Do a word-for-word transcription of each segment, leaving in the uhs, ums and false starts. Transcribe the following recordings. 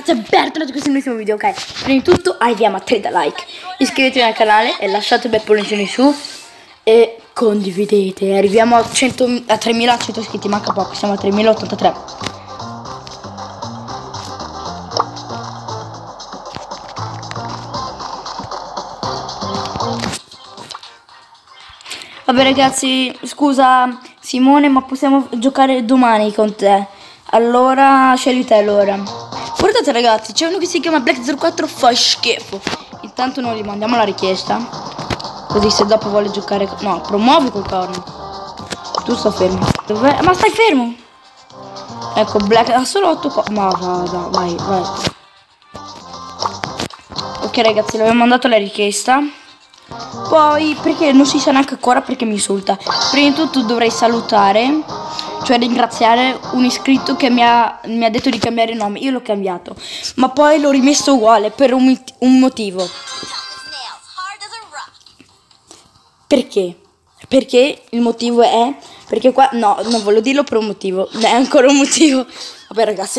ragazzi, e bentornati in questo nuovissimo video, ok? Prima di tutto arriviamo a trenta like. Iscrivetevi al canale e lasciate bel pollice su e condividete. Arriviamo a, cento, a tremilacento iscritti, manca poco, siamo a tremilottantatré. Vabbè ragazzi, scusa Simone, ma possiamo giocare domani con te? Allora, scegli te allora. Guardate ragazzi, c'è uno che si chiama Black zero quattro, fa schifo. Intanto noi gli mandiamo la richiesta, così se dopo vuole giocare. No, promuovi col corno. Tu sta fermo. Dov'è? Ma stai fermo. Ecco, Black ha solo otto co. Ma vada, vai, vai. Ok ragazzi, le abbiamo mandato la richiesta. Poi, perché non si sa neanche ancora perché mi insulta. Prima di tutto dovrei salutare, cioè ringraziare un iscritto che mi ha, mi ha detto di cambiare il nome. Io l'ho cambiato, ma poi l'ho rimesso uguale per un, un motivo. Perché? Perché il motivo è perché qua, no, non voglio dirlo per un motivo, è ancora un motivo. Vabbè ragazzi,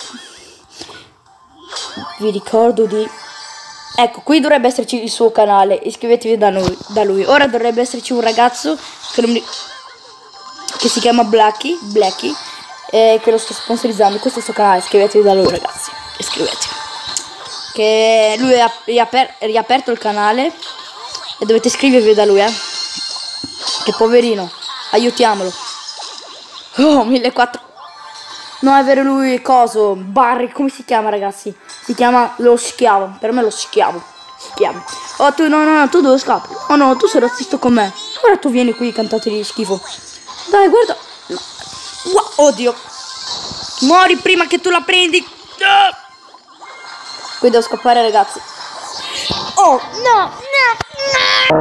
vi ricordo di... Ecco, qui dovrebbe esserci il suo canale, iscrivetevi da, noi, da lui. Ora dovrebbe esserci un ragazzo che, non mi... che si chiama Blacky, Blacky, eh, che lo sto sponsorizzando. Questo è il suo canale, iscrivetevi da lui ragazzi, iscrivetevi. Che lui ha riaper... riaperto il canale e dovete iscrivervi da lui, eh. Che poverino, aiutiamolo. Oh, millequattrocento. No, è vero, lui coso, Barry, come si chiama ragazzi? Si chiama lo schiavo, per me lo schiavo, schiavo. Oh tu, no, no, no, tu dove scappi? Oh no, tu sei razzista con me. Ora tu vieni qui, cantate di schifo. Dai, guarda. Wow, oddio. Muori prima che tu la prendi. Qui devo scappare ragazzi. Oh, no, no,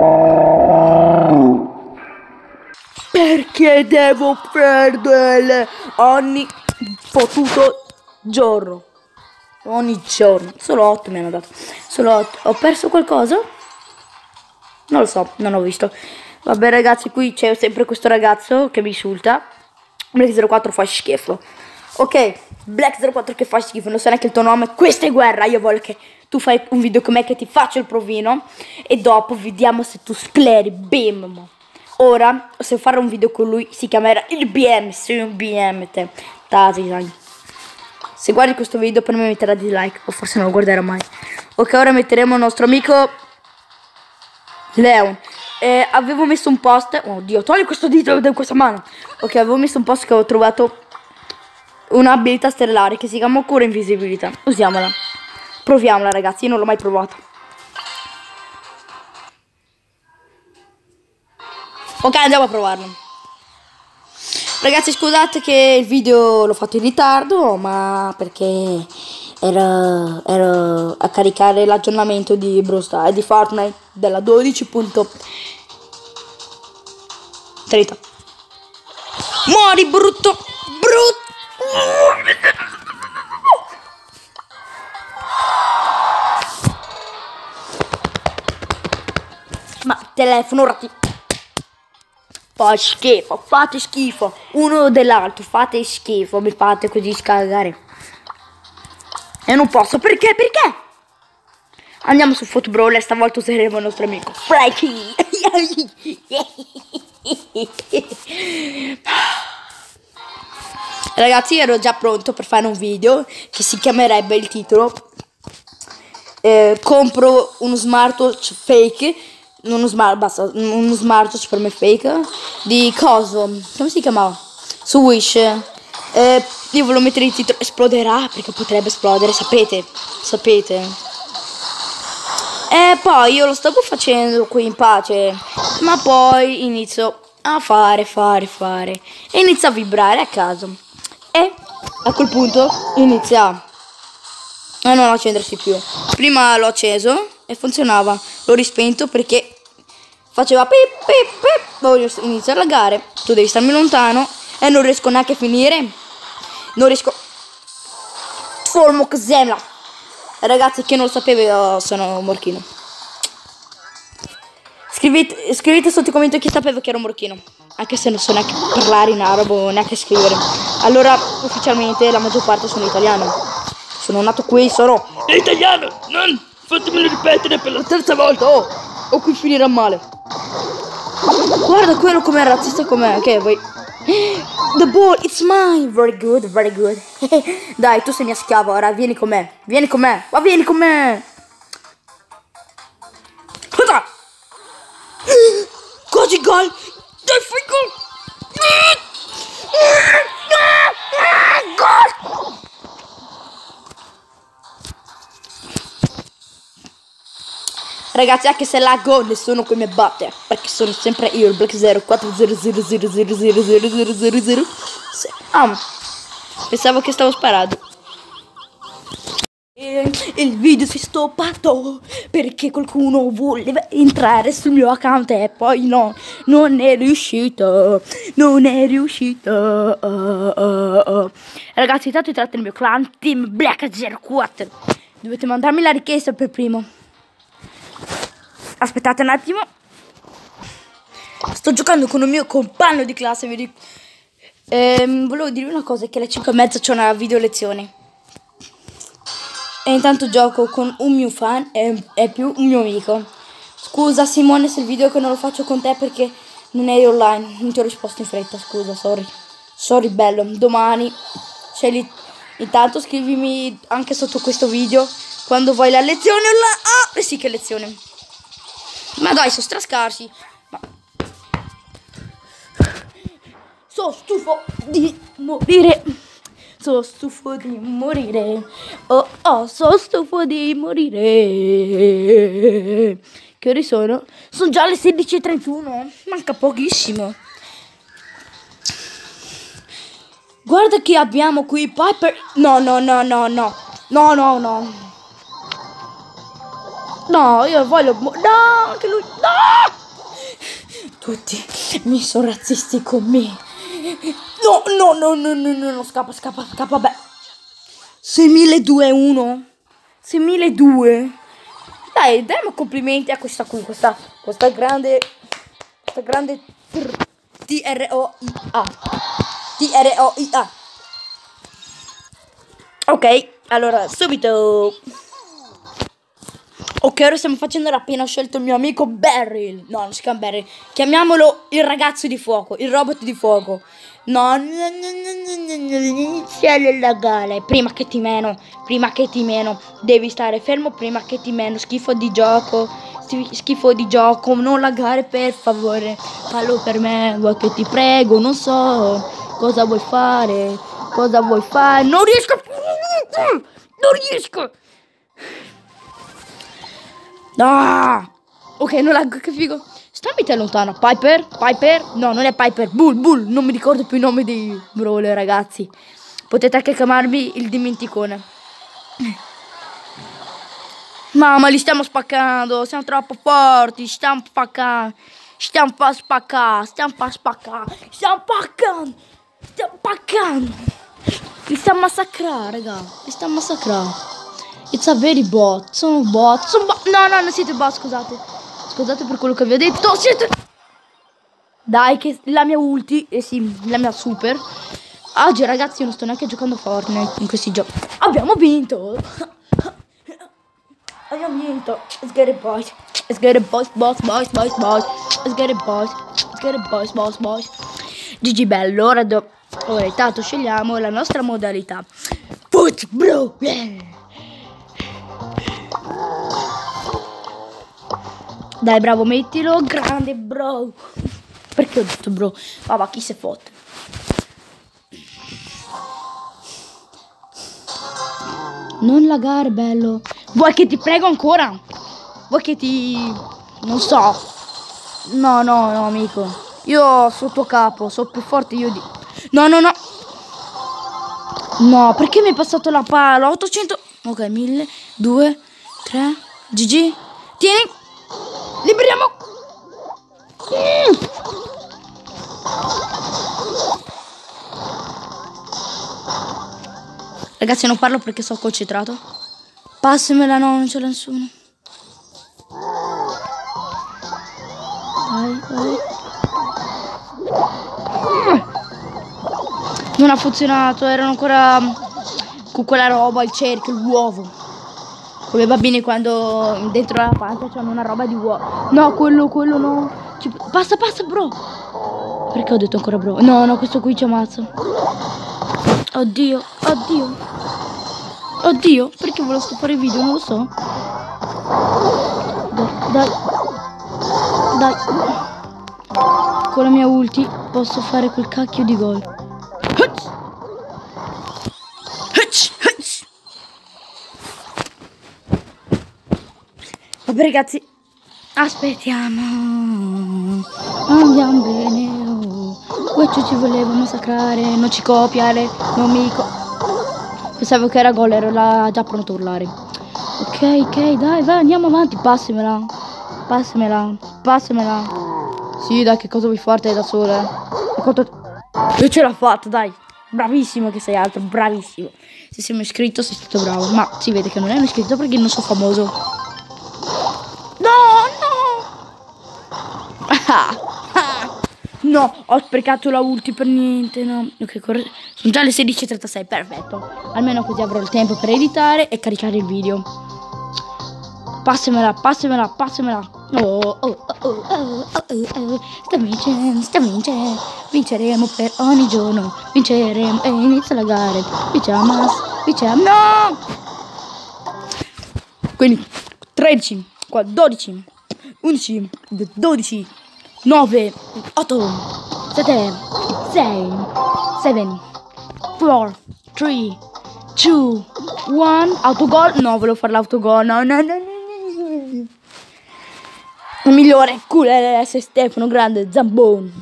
no. Perché devo perdere ogni fottuto giorno? Ogni giorno. Solo otto mi hanno dato. Solo otto. Ho perso qualcosa? Non lo so, non ho visto. Vabbè ragazzi, qui c'è sempre questo ragazzo che mi insulta. Black zero quattro fa schifo. Ok, Black zero quattro che fa schifo. Non so neanche il tuo nome. Questa è guerra. Io voglio che tu fai un video con me, che ti faccio il provino. E dopo vediamo se tu scleri. Bim. Ora, se fare un video con lui, si chiamerà il B M, sei un B M te. Tati, dai. Se guardi questo video per me metterà dislike, o forse non lo guarderà mai. Ok, ora metteremo il nostro amico Leon. Eh, avevo messo un post, oddio, togli questo dito da questa mano. Ok, avevo messo un post che ho trovato un'abilità stellare che si chiama cura invisibilità. Usiamola. Proviamola ragazzi, io non l'ho mai provata. Ok, andiamo a provarlo. Ragazzi, scusate che il video l'ho fatto in ritardo, ma perché ero, ero a caricare l'aggiornamento di Brawl Stars, di Fortnite della dodici punto trenta. Muori brutto, brutto. Ma telefono ora ti... Fa schifo, fate schifo, uno dell'altro, fate schifo, mi fate così scagare. E non posso, perché? Perché? Andiamo su Football e stavolta useremo il nostro amico Frankie. Ragazzi, ero già pronto per fare un video che si chiamerebbe il titolo eh, compro uno smartwatch fake. Uno smart, basta, uno smartwatch per me fake. Di coso, come si chiamava? Su Wish. eh, Io volevo mettere il titolo esploderà, perché potrebbe esplodere, sapete. Sapete. E poi io lo stavo facendo qui in pace, ma poi inizio a fare, fare, fare e inizia a vibrare a caso. E a quel punto inizia a non accendersi più. Prima l'ho acceso e funzionava, l'ho rispento perché faceva pip pip pip. Voglio iniziare a laggare, tu devi starmi lontano e non riesco neanche a finire. Non riesco. Formok Zemla. Ragazzi, che non lo sapevo, io sono un morchino. Scrivete, scrivete sotto i commenti chi sapeva che ero un morchino. Anche se non so neanche parlare in arabo, neanche scrivere. Allora ufficialmente la maggior parte sono italiano. Sono nato qui, sono italiano. Non fatemelo ripetere per la terza volta. Oh, o qui finirà male. Guarda quello com'è razzista com'è. Ok, voi. The ball, it's mine. Very good, very good. Dai, tu sei mia schiava, ora vieni con me. Vieni con me, ma vieni con me. Cosa? Così gol. Dai, fai gol. Gol. Ragazzi, anche se laggo, nessuno qui mi batte, perché sono sempre io, il Black zero quattro zero zero zero zero zero zero zero zero zero. Ah, pensavo che stavo sparando. E il video si è stoppato perché qualcuno voleva entrare sul mio account e poi no, non è riuscito, non è riuscito. Uh, uh, uh. Ragazzi, intanto entrate nel mio clan, Team Black zero quattro. Dovete mandarmi la richiesta per primo. Aspettate un attimo. Sto giocando con un mio compagno di classe. Vi dico. Ehm, volevo dirvi una cosa: che alle cinque e mezza c'è una video lezione. E intanto gioco con un mio fan e, e più un mio amico. Scusa Simone se il video che non lo faccio con te perché non eri online. Non ti ho risposto in fretta, scusa, sorry. Sorry bello, domani c'è lì. Intanto scrivimi anche sotto questo video quando vuoi la lezione online. Ah, eh sì che lezione. Ma dai, sono strascarsi. Ma... sono stufo di morire. Sono stufo di morire. Oh, oh, sono stufo di morire. Che ore sono? Sono già le sedici e trentuno. Manca pochissimo. Guarda che abbiamo qui Piper. No, no, no, no, no. No, no, no. No, io voglio... No, anche lui... No! Tutti mi sono razzisti con me. No, no, no, no, no, no, no. Scappa, scappa, scappa, beh. seimiladuecento. seimiladuecento. Dai, diamo complimenti a questa qui, questa, questa grande... Questa grande... T R O I A. T R O I A. Ok, allora, subito... Ok, ora stiamo facendo l'appena scelto il mio amico Barry. No, non si chiama Barry. Chiamiamolo il ragazzo di fuoco, il robot di fuoco. No, no, no, no, no, no, iniziare la gara. Prima che ti meno, prima che ti meno. Devi stare fermo prima che ti meno. Schifo di gioco, schifo di gioco. Non laggare per favore. Fallo per me, vuoi che ti prego. Non so cosa vuoi fare. Cosa vuoi fare. Non riesco. Non riesco. Ah, ok, non laggo, che figo. Stammi te lontano. Piper? Piper? No, non è Piper. Bull, Bull. Non mi ricordo più il nome dei brawler, ragazzi. Potete anche chiamarmi il dimenticone. Mamma, li stiamo spaccando. Siamo troppo forti. Stiamo spaccando. Stiamo a spaccare. Stiamo a spaccare. Stiamo spaccando. Stiamo spaccando. Li stiamo massacrando, raga. Li stiamo massacrando. It's a very bot. Sono bot. Sono bot. No, no, non siete bot, scusate. Scusate per quello che vi ho detto. Siete... Dai, che la mia ulti. Eh sì, la mia super. Oggi, ragazzi, io non sto neanche giocando a Fortnite in questi giochi. Abbiamo vinto. Abbiamo vinto. Let's get it, boys. Let's get it, boys, boys, boys, boys, boys. Let's get it, boys. Let's get it, boys, boys, boys. G G bello. Ora, do... Ora intanto scegliamo la nostra modalità. Foot, bro. Dai, bravo, mettilo. Grande, bro. Perché ho detto bro? Vabbè, chi se fotte. Non lagare, bello. Vuoi che ti prego ancora? Vuoi che ti... Non so. No, no, no, amico. Io sono tuo capo. Sono più forte io di... No, no, no. No, perché mi è passato la palla? ottocento... Ok, mille, due, tre. G G. Tieni. Liberiamo. Mm. Ragazzi, non parlo perché sono concentrato. Passamela, no, non c'è nessuno. Vai, vai. Non ha funzionato, erano ancora con quella roba, il cerchio, l'uovo. Come i bambini quando dentro la pancia c'hanno una roba di uovo. No, quello, quello no. Ci... Passa, passa, bro. Perché ho detto ancora bro? No, no, questo qui ci ammazza. Oddio, oddio. Oddio, perché volevo stoppare il video? Non lo so. Dai, dai. Dai. Con la mia ulti posso fare quel cacchio di gol. Vabbè ragazzi, aspettiamo. Andiamo bene. Oh. Questo ci voleva massacrare. Non ci copiare. Non mi co Pensavo che era gol, ero là già pronto a urlare. Ok, ok, dai, vai, andiamo avanti. Passamela. Passamela. Passamela. Sì, dai, che cosa vuoi farti da sola? Io ce l'ho fatta, dai. Bravissimo che sei altro, bravissimo. Se sei iscritto sei stato bravo. Ma si vede che non è un iscritto perché non sono famoso. No, no. No, ho sprecato la ulti per niente, no. Ok, sono già le sedici e trentasei, perfetto. Almeno così avrò il tempo per editare e caricare il video. Passamela, passamela, passamela. Oh, oh, oh, oh, oh, oh, oh. Sta vincendo, sta vincendo. Vinceremo per ogni giorno. Vinceremo e inizia la gara. Vinciamo, vinciamo. No! Quindi tredici, dodici, undici, dodici, nove, otto, sette, sei, sette, quattro, tre, due, uno. Autogol? No, volevo fare l'autogol. No, no, no, no. Il migliore, Q L S Stefano Grande, Zambon.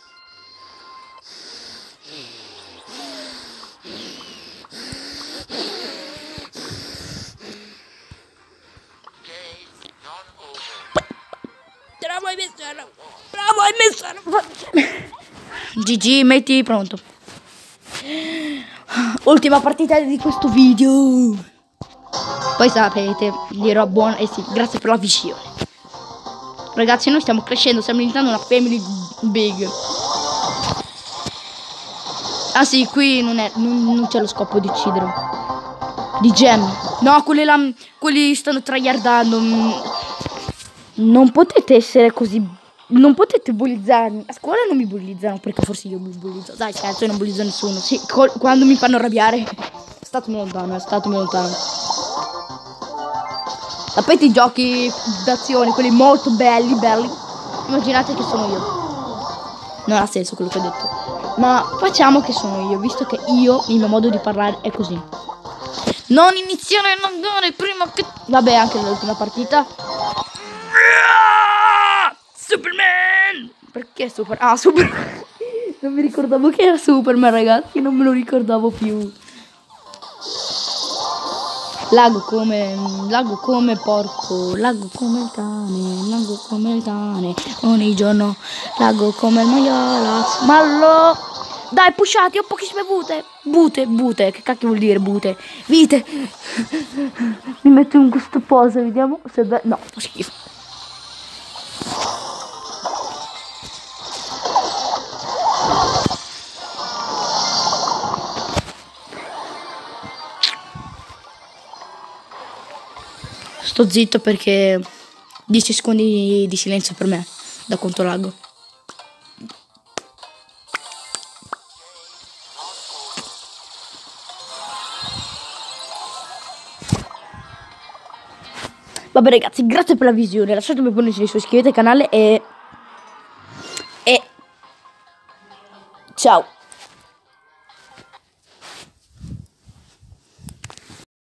Bravo, hai messo. Bravo, hai messo. G G, metti pronto. Ultima partita di questo video. Poi sapete, dirò buono. Eh sì, grazie per la visione. Ragazzi, noi stiamo crescendo, stiamo diventando una family big. Ah sì, qui non è, non, non c'è lo scopo di uccidere. Di gem. No, quelli là, quelli stanno tryhardando. Non potete essere così. Non potete bullizzarmi. A scuola non mi bullizzano perché forse io mi bullizzo. Dai, scherzo, io non bullizzo nessuno. Sì, quando mi fanno arrabbiare. Statemi lontano, eh, statemi lontano. Sapete i giochi d'azione, quelli molto belli, belli. Immaginate che sono io. Non ha senso quello che ho detto. Ma facciamo che sono io, visto che io, il mio modo di parlare è così. Non iniziare a andare prima che... Vabbè, anche nell'ultima partita. Superman! Perché Super... Ah, Superman! Non mi ricordavo che era Superman, ragazzi. Non me lo ricordavo più. Lago come, lago come porco, lago come il cane, lago come il cane, ogni giorno, lago come il maiala, mallo, dai pushati, ho pochissime bute, bute, bute, che cacchio vuol dire bute, vite, mi metto in questa posa, vediamo se, beh, no, fa schifo. Sto zitto perché dieci secondi di silenzio per me, da quanto lago. Vabbè ragazzi, grazie per la visione, lasciatemi un pollice in su, iscrivetevi al canale e... e... ciao!